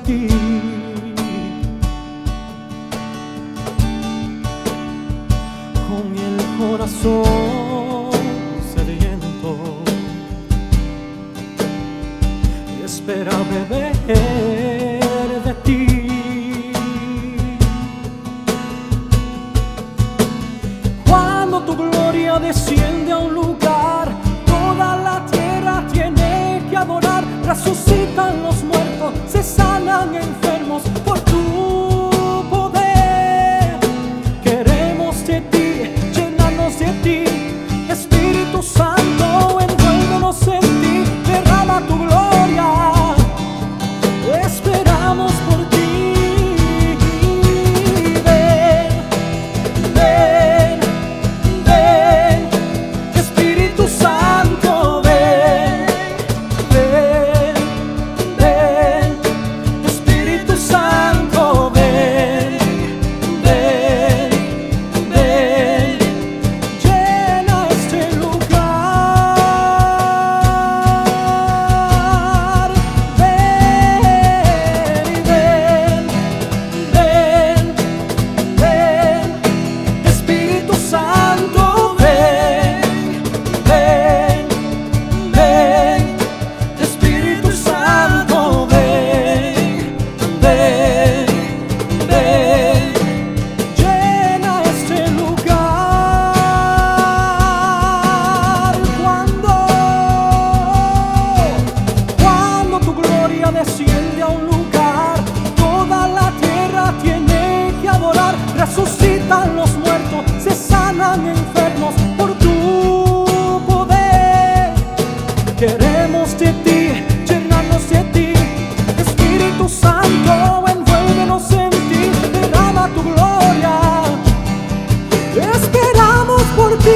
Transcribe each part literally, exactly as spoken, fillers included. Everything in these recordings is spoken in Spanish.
ti. Con el corazón sediento, espera beber de ti. Cuando tu gloria desciende a un lugar, toda la tierra tiene que adorar. Resucitan los muertos, se sanan enfermos por tu poder. Queremos de ti, llenarnos de ti. Espíritu Santo, envuélvenos en ti, derrama tu gloria. Esperamos por ti. Ven, ven, ven, Espíritu Santo, ven, ven, ven, Espíritu Santo, ven, ven, ven, llena este lugar. Ven, ven, ven, ven, Espíritu Santo, ven, ven, ven, Espíritu Santo, ven, ven, ven, llena este lugar. Cuando, cuando tu gloria desciende a un lugar, toda la tierra tiene que adorar. Resucitan los muertos, se sanan enfermos por tu poder. Queremos de ti, llenarnos de ti. Espíritu Santo, envuélvenos en ti, derrama tu gloria. Esperamos por ti.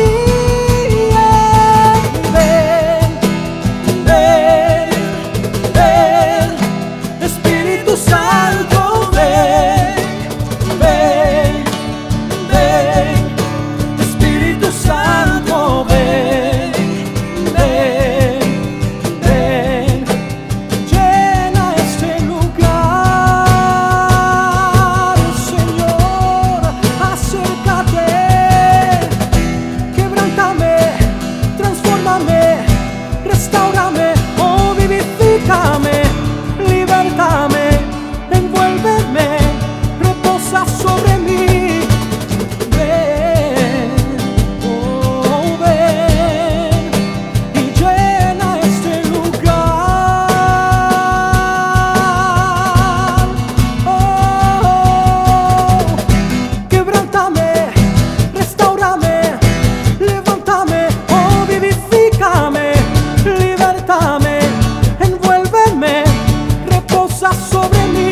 Ven, ven, ven, Espíritu Santo, ven, ven, ven, Espíritu Santo, ven, ven, ven, llena este lugar. Señor, acércate, quebrántame, transfórmame, restáurame, oh vivifícame, libértame, envuélveme, reposa sobre mí. Ven, oh ven, y llena este lugar. Oh, quebrántame, restáurame, levántame, oh vivifícame, libértame, envuélveme, reposa sobre mí.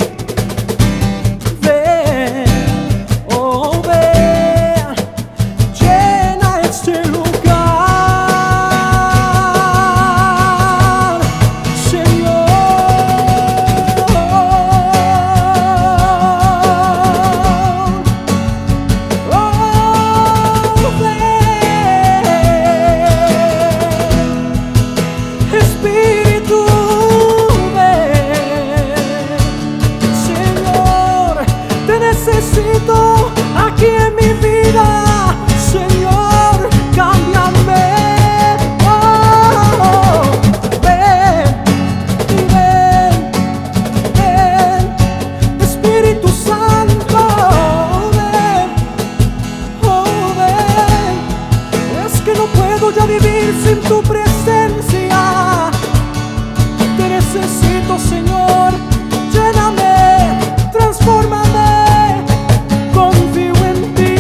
Ven, oh ven, llena este lugar, Señor. Oh, ven, Espíritu, ven, Señor, te necesito aquí en mi vida, Señor, cámbiame. Oh, ven, ven, ven, Espíritu Santo, ven, oh, ven. Es que no puedo ya vivir sin tu presencia. Te necesito, Señor, lléname, transfórmame, confío en ti.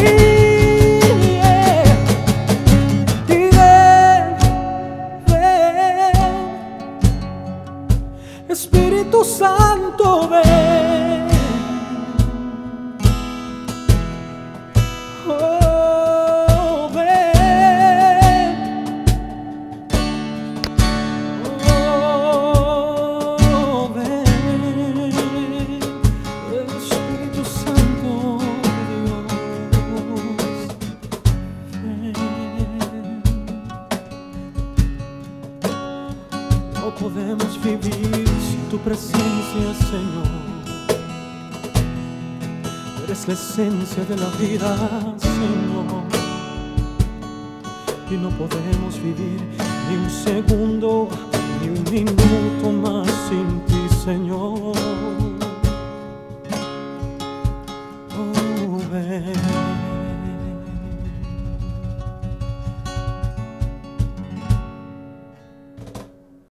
Y ven, ven, Espíritu Santo, ven. Oh, ven. Oh, ven, Espíritu Santo de Dios, ven. No podemos vivir sin tu presencia, Señor. Eres la esencia de la vida, Señor. Y no podemos vivir ni un segundo, ni un minuto más sin ti, Señor. Oh, ven.